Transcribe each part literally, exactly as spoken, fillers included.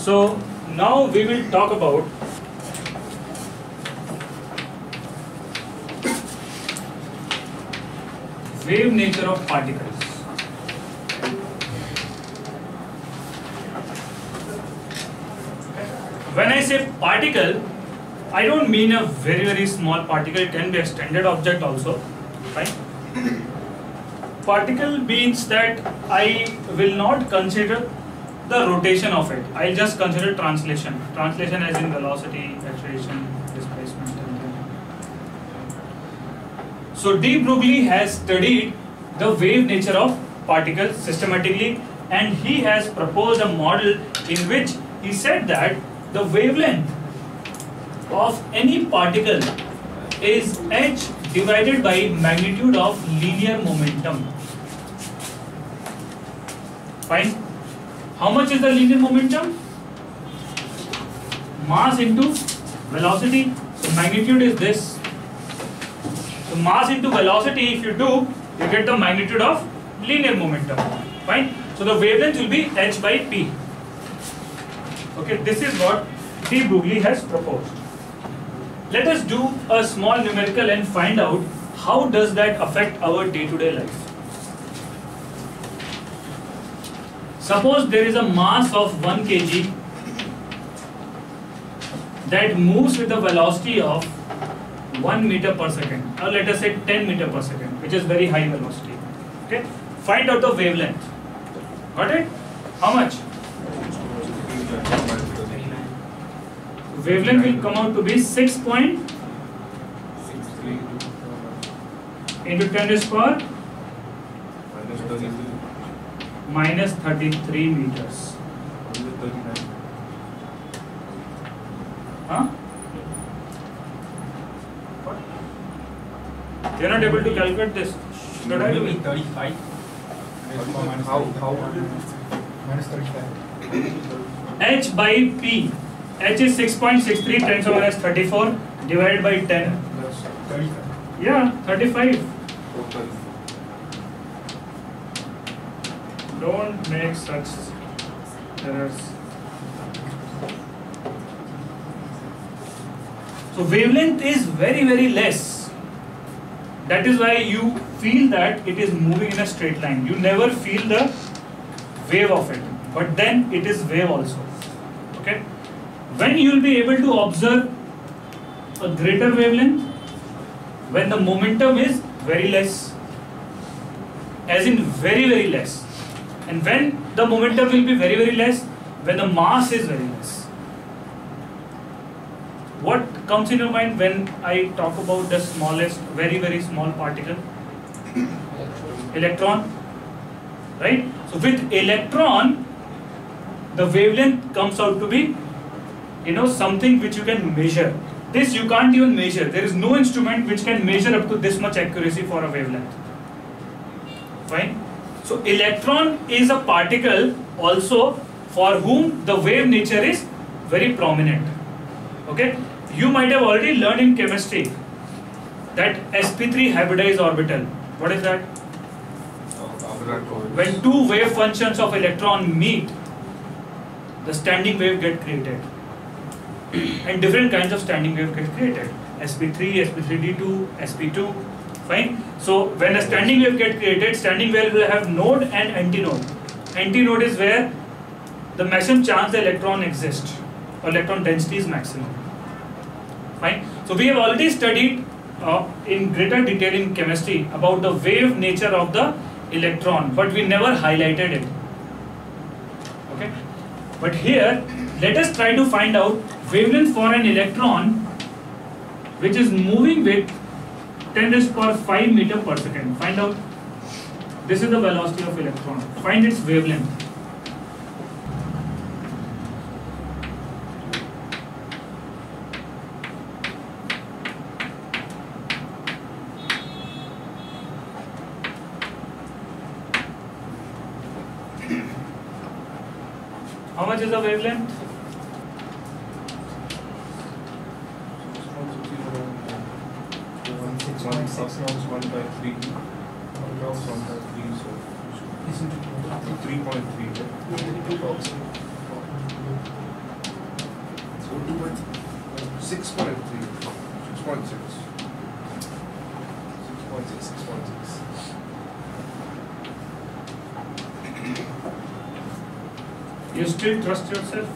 So now we will talk about wave nature of particles. When I say particle, I don't mean a very very small particle. It can be a standard object also, right? Particle means that I will not consider the rotation of it. I'll just consider translation. Translation as in velocity, acceleration, displacement. So de Broglie has studied the wave nature of particles systematically, and he has proposed a model in which he said that the wavelength of any particle is h divided by magnitude of linear momentum. Fine. How much is the linear momentum? Mass into velocity. So magnitude is this. So mass into velocity, if you do, you get the magnitude of linear momentum. Fine. So the wavelength will be h by p. Okay, this is what de Broglie has proposed. Let us do a small numerical and find out how does that affect our day-to-day life. Suppose there is a mass of one kilogram that moves with a velocity of one meter per second, or let us say ten meter per second, which is very high velocity. Okay, find out the wavelength. Got it? How much? Wavelength will come out to be six point six three into ten raised to power minus thirty-three meters. Huh? What? You're not able to calculate this. Should I do it? thirty-five. How? How? Minus thirty-five. H by P. H is six point six three ten to the minus thirty-four divided by ten. thirty-five. Yeah, thirty-five. Don't make such errors. So wavelength is very very less. That is why you feel that it is moving in a straight line. You never feel the wave of it, but then it is wave also. Okay. When you will be able to observe a greater wavelength? When the momentum is very less, as in very very less. And when the momentum will be very very less? When the mass is very less. What comes in your mind when I talk about the smallest, very very small particle? Electron, right? So with electron, the wavelength comes out to be, you know, something which you can measure. This you can't even measure. There is no instrument which can measure up to this much accuracy for a wavelength. Fine. So electron is a particle also for whom the wave nature is very prominent. Okay. You might have already learned in chemistry that s p three hybridized orbital. What is that? When two wave functions of electron meet, the standing wave get created. And different kinds of standing wave get created. s p three, s p three d two, s p two. Fine. So when a standing wave get created, standing wave will have node and antinode. Antinode is where the maximum chance the electron exists, or electron density is maximum. Fine. So we have already studied uh, in greater detail in chemistry about the wave nature of the electron, but we never highlighted it. Okay. But here, let us try to find out wavelength for an electron which is moving with ten raised to power five meter per second. Find out. This is the velocity of electron. Find its wavelength. How much is the wavelength? three point three. six point three. six point six. six point six. six point six. You still trust yourself?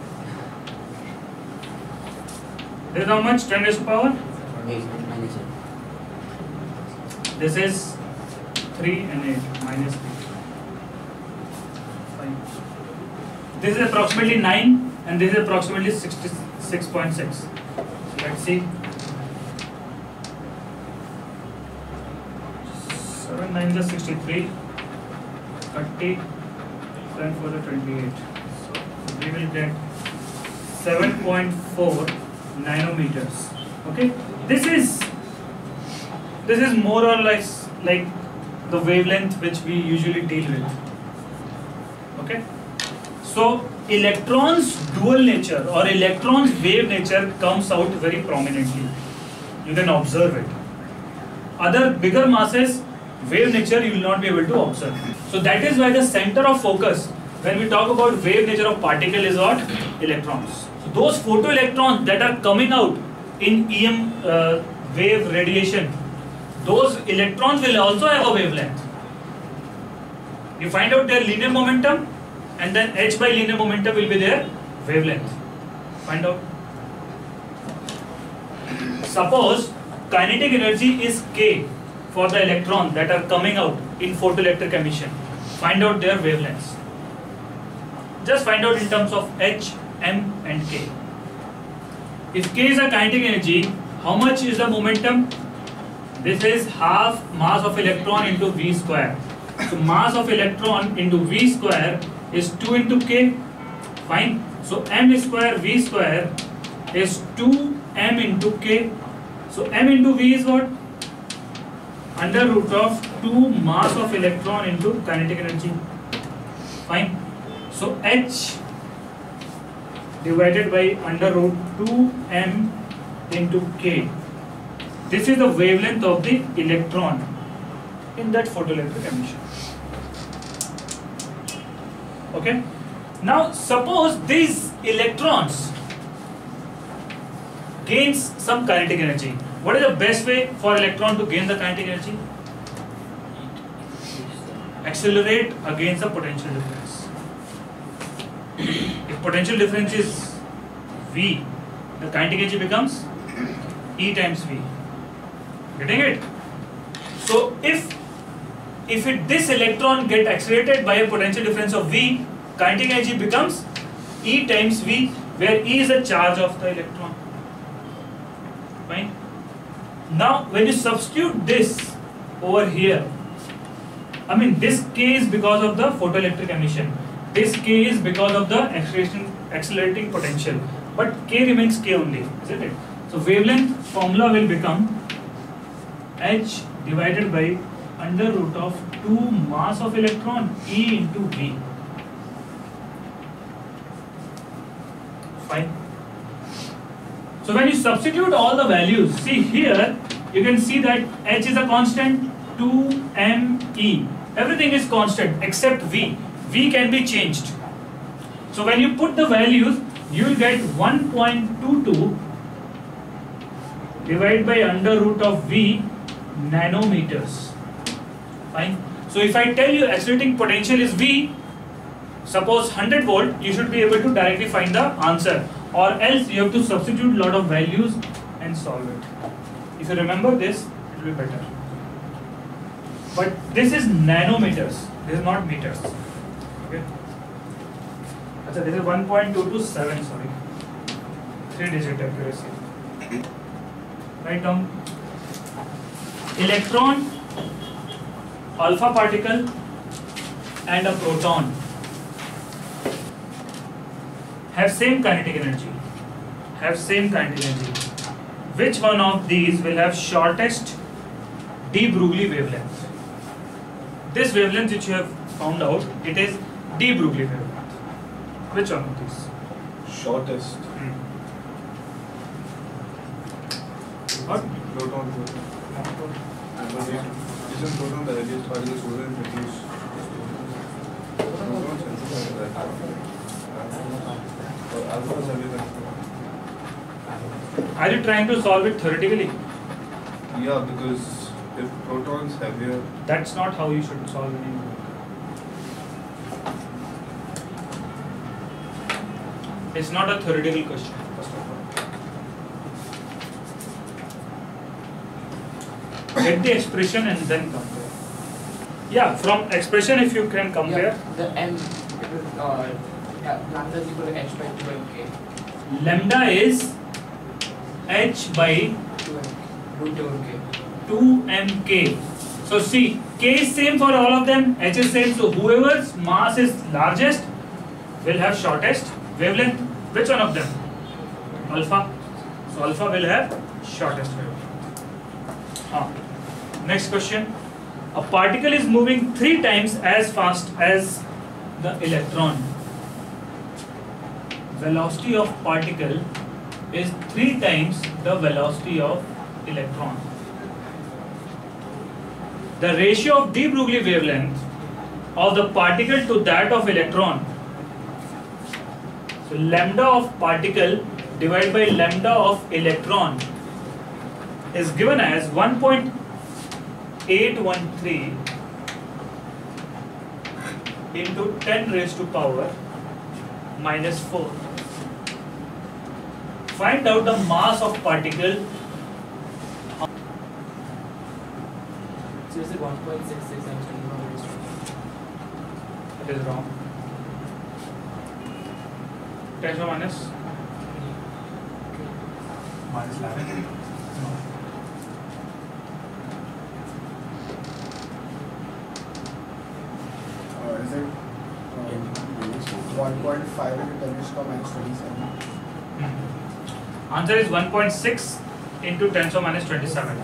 This is how much? ten raised to power? eight minus eight. This is three and eight minus three. Fine. This is approximately nine and this is approximately sixty-six point six. So let's see. seven nine is sixty-three. thirty. seven four is twenty-eight. So we will get seven point four nanometers. Okay. This is this is more or less like the wavelength which we usually deal with. Okay. So electrons dual nature or electrons wave nature comes out very prominently. You can observe it. Other bigger masses wave nature you will not be able to observe. So that is why the center of focus when we talk about wave nature of particle is what? Electrons. So those photoelectrons that are coming out in E M uh, wave radiation, those electrons will also have a wavelength. You find out their linear momentum and then h by linear momentum will be their wavelength. Find out. Suppose kinetic energy is k for the electrons that are coming out in photoelectric emission. Find out their wavelengths. Just find out in terms of h, m and k. If k is a kinetic energy, how much is the momentum? This is half mass of electron into v square. So mass of electron into v square is two into k. Fine. So m square v square is two m into k. So m into v is what? Under root of two mass of electron into kinetic energy. Fine. So h divided by under root two m into k. This is the wavelength of the electron in that photoelectric emission. Okay. Now suppose these electrons gains some kinetic energy. What is the best way for electron to gain the kinetic energy? Accelerate against the potential difference. If potential difference is V, the kinetic energy becomes E times V. Getting it? So if if it, this electron get accelerated by a potential difference of V, kinetic energy becomes E times V, where E is the charge of the electron. Fine. Now when you substitute this over here, I mean this K is because of the photoelectric emission, this K is because of the acceleration, accelerating potential, but K remains K only, isn't it? So wavelength formula will become H divided by under root of two mass of electron E into V. Fine. So when you substitute all the values, see here you can see that H is a constant, two m E. Everything is constant except V. V can be changed. So when you put the values, you will get one point two two divided by under root of V nanometers. Fine. So if I tell you accelerating potential is V, suppose one hundred volt, you should be able to directly find the answer, or else you have to substitute lot of values and solve it. If you remember this, it will be better. But this is nanometers, this is not meters. Okay. Achha, this is one point two two seven, sorry. Three digit accuracy. Write down. Electron, alpha particle and a proton have same kinetic energy. Have same kinetic energy. Which one of these will have shortest de Broglie wavelength? This wavelength which you have found out, it is de Broglie wavelength. Which one of these? Shortest. Hmm. What? Proton. Isn't proton the earliest particle solar and produce? Protons and alpha is earlier than Are you trying to solve it theoretically? Yeah, because if protons heavier, That's not how you should solve any work. It's not a theoretical question, first of all. Get the expression and then compare. Yeah, from expression if you can compare. Yeah, the m, it will, uh, yeah, lambda is equal to h by two m k. Lambda is h by two m, root two m k. two m k. So see, k is same for all of them, h is same. So whoever's mass is largest will have shortest wavelength. Which one of them? Alpha. So alpha will have shortest wavelength. Ah. Next question. A particle is moving three times as fast as the electron. Velocity of particle is three times the velocity of electron. The ratio of de Broglie wavelength of the particle to that of electron. So lambda of particle divided by lambda of electron is given as one point eight one three into ten raised to power minus four. Find out the mass of particle. So is it one point six six times ten to the power minus two? It is wrong. ten to the minus Minus eleven. no. Uh, is it one point five into ten raised to the minus twenty-seven? Hmm. Answer is one point six into ten to the minus twenty-seven.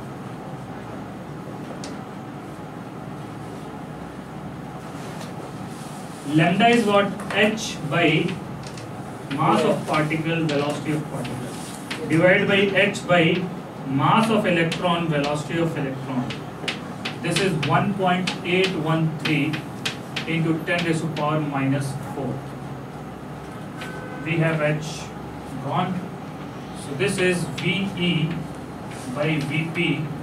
Lambda is what? H by mass of particle, velocity of particle, divided by h by mass of electron, velocity of electron. This is one point eight one three into ten raised to power minus four. We have h gone. So this is V E by V P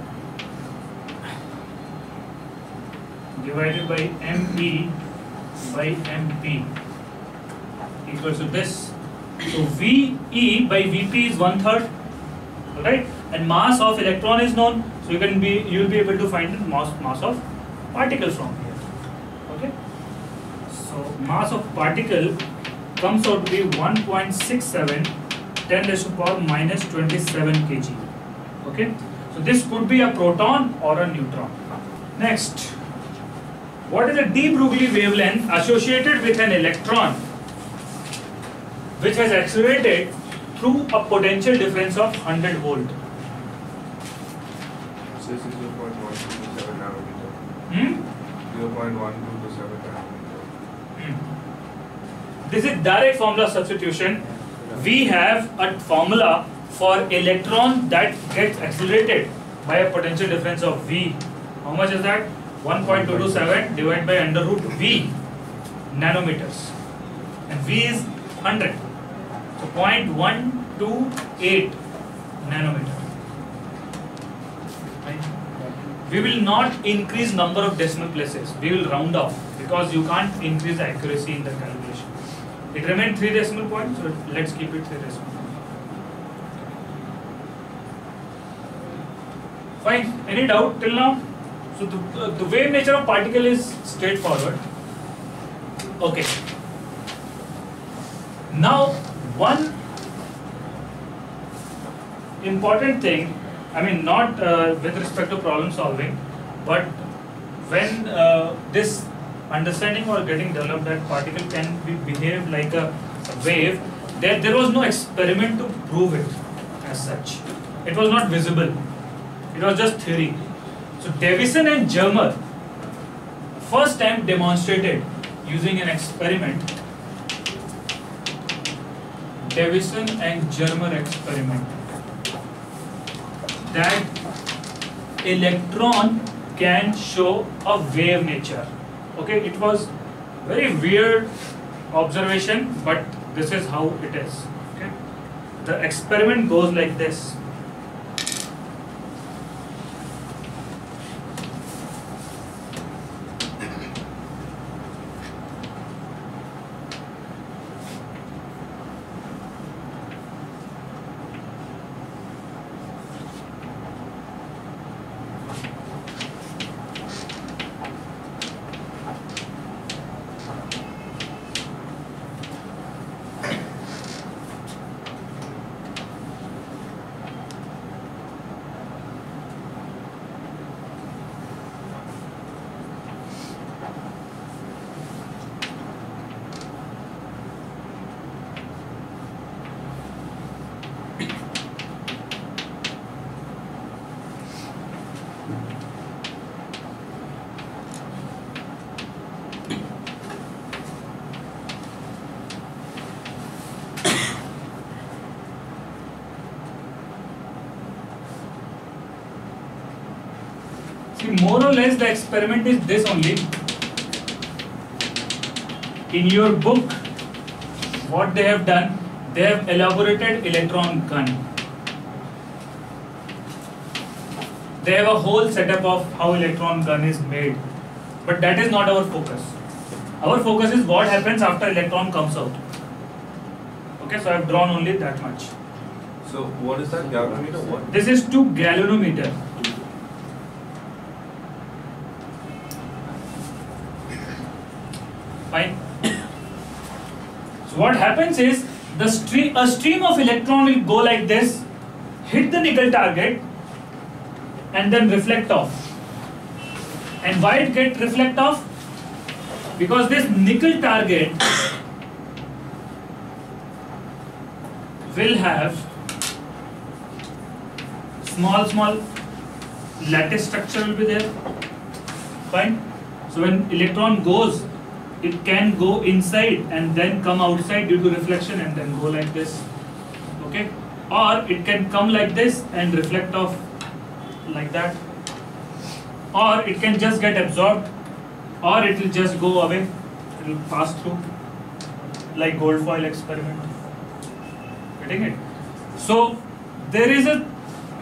divided by M E by M P equals to this. So V E by V P is one third, right? And mass of electron is known, so you can be you will be able to find the mass mass of particle from here. Okay. So mass of particle comes out to be one point six seven ten raised to power minus twenty-seven kilograms. Okay. So this could be a proton or a neutron. Next. What is the de Broglie wavelength associated with an electron which has accelerated through a potential difference of one hundred volt? so this is zero point one two to seven nanometer. Hmm? zero point one two to seven nanometer. Hmm. This is direct formula substitution. We have a formula for electron that gets accelerated by a potential difference of V. How much is that? one point two two seven divided by under root V nanometers, and V is one hundred, so zero point one two eight nanometer. Right? We will not increase number of decimal places, we will round off because you can't increase the accuracy in the calculation. It remained three decimal points, so let's keep it three decimal points. Fine, any doubt till now? So the, uh, the wave nature of particle is straightforward. Okay. Now one important thing, I mean not uh, with respect to problem solving, but when uh, this understanding or getting developed that particle can be behave like a, a wave, there, there was no experiment to prove it as such. It was not visible. It was just theory. So Davison and Germer first time demonstrated using an experiment. Davison and Germer experiment that electron can show a wave nature. Okay, it was very weird observation, but this is how it is. Okay, the experiment goes like this. See, more or less the experiment is this only. In your book, what they have done, they have elaborated electron gun. They have a whole setup of how electron gun is made, but that is not our focus. Our focus is what happens after electron comes out. Okay, so I have drawn only that much. So what is that galvanometer? What? This is two galvanometer. Fine. So what happens is the stream, a stream of electron will go like this, hit the nickel target, and then reflect off. And why it get reflect off? Because this nickel target will have small small lattice structure will be there. Fine. So when electron goes, it can go inside and then come outside due to reflection and then go like this. Okay. Or it can come like this and reflect off like that. Or it can just get absorbed, or it will just go away. It will pass through, like gold foil experiment. Getting it? So there is a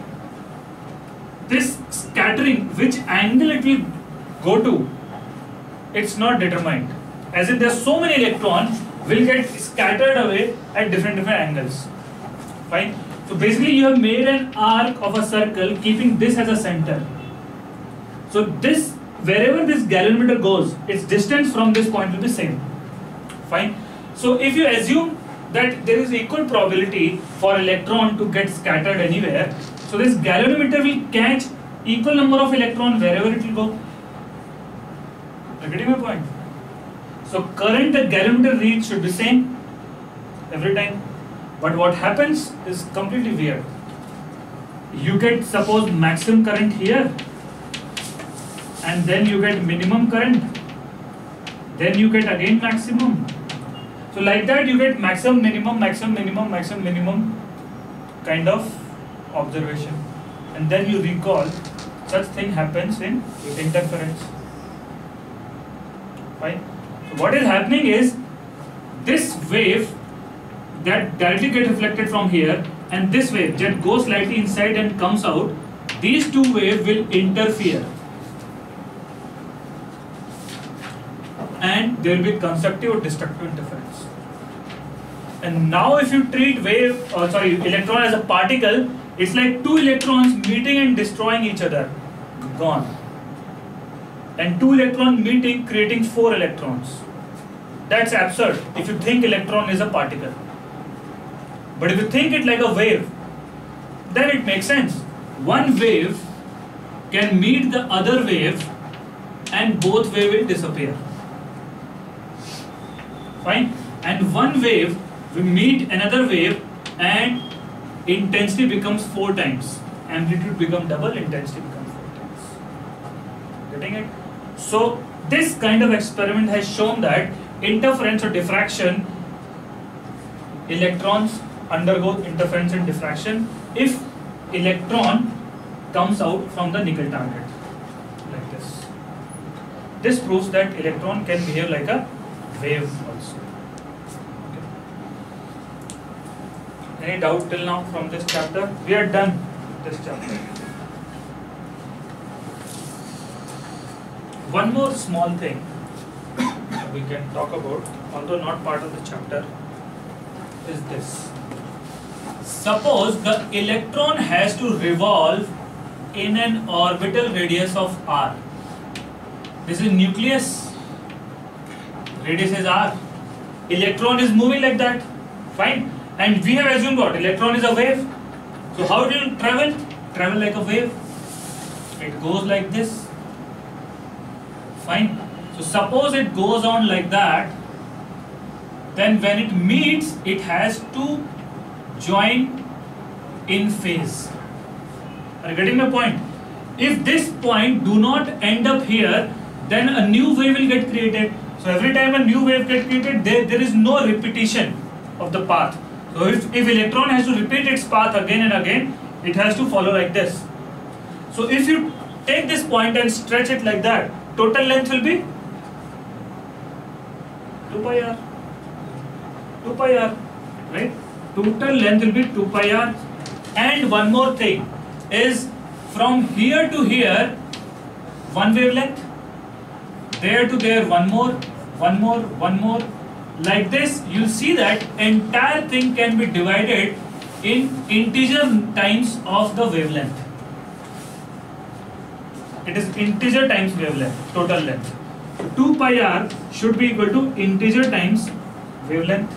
this scattering, which angle it will go to, it's not determined. As in, there are so many electrons will get scattered away at different different angles. Fine. So basically, you have made an arc of a circle, keeping this as a center. So this, wherever this galvanometer goes, its distance from this point will be same. Fine. So if you assume that there is equal probability for electron to get scattered anywhere, so this galvanometer will catch equal number of electron wherever it will go. Are you getting my point? So current the galvanometer reads should be same every time. But what happens is completely weird. You get, suppose, maximum current here, and then you get minimum current, then you get again maximum. So like that you get maximum, minimum, maximum, minimum, maximum, minimum kind of observation. And then you recall such thing happens in interference. Fine. So what is happening is this wave that directly get reflected from here and this wave that goes slightly inside and comes out, these two waves will interfere. And there will be constructive or destructive interference. And now if you treat wave, or sorry, electron as a particle, it's like two electrons meeting and destroying each other. Gone. And two electrons meeting, creating four electrons. That's absurd if you think electron is a particle. But if you think it like a wave, then it makes sense. One wave can meet the other wave and both waves will disappear. Fine. And one wave will meet another wave and intensity becomes four times. Amplitude becomes double, intensity becomes four times. Getting it? So this kind of experiment has shown that interference or diffraction, electrons undergo interference and diffraction if electron comes out from the nickel target like this. This proves that electron can behave like a wave also. Okay. Any doubt till now from this chapter? We are done this chapter. One more small thing we can talk about, although not part of the chapter, is this. Suppose the electron has to revolve in an orbital radius of r. This is nucleus, radius is r. Electron is moving like that, fine. And we have assumed what? Electron is a wave. So how do you travel? Travel like a wave. It goes like this. Fine. So suppose it goes on like that, then when it meets, it has to join in phase. Are you getting my point? If this point do not end up here, then a new wave will get created. So every time a new wave gets created, there, there is no repetition of the path. So if, if electron has to repeat its path again and again, it has to follow like this. So if you take this point and stretch it like that, total length will be two pi r. two pi r, right? Total length will be two pi r. And one more thing is, from here to here, one wavelength, there to there, one more, one more, one more. Like this, you'll see that entire thing can be divided in integer times of the wavelength. It is integer times wavelength, total length. So two pi r should be equal to integer times wavelength.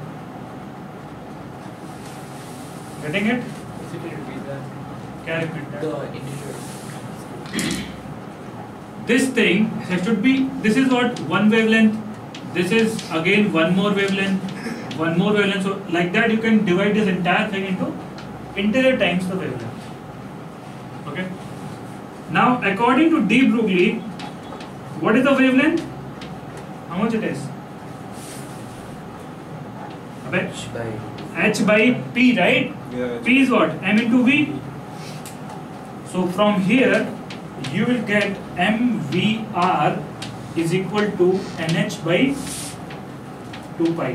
Getting it? If you repeat that. Can I repeat that? The integer. This thing should be, this is what, one wavelength. This is again one more wavelength, one more wavelength. So like that you can divide this entire thing into integer times the wavelength. Okay. Now according to de Broglie, what is the wavelength? How much it is? H by H by P, right? Yeah. P is what? M into V. So from here you will get M V R is equal to N H by two pi.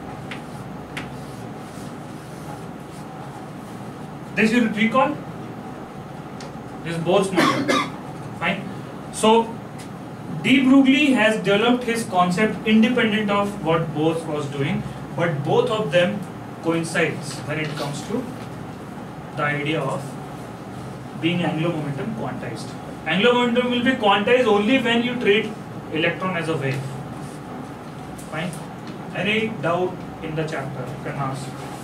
This you recall? This is Bohr's model. Fine. So de Broglie has developed his concept independent of what Bohr was doing, but both of them coincides when it comes to the idea of being angular momentum quantized. Angular momentum will be quantized only when you treat electron as a wave. Fine. Any doubt in the chapter? You can ask.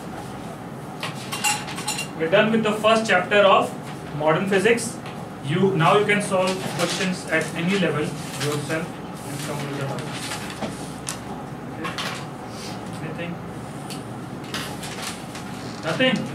We're done with the first chapter of modern physics. You now you can solve questions at any level yourself and come with the answers. Okay. Anything? Nothing.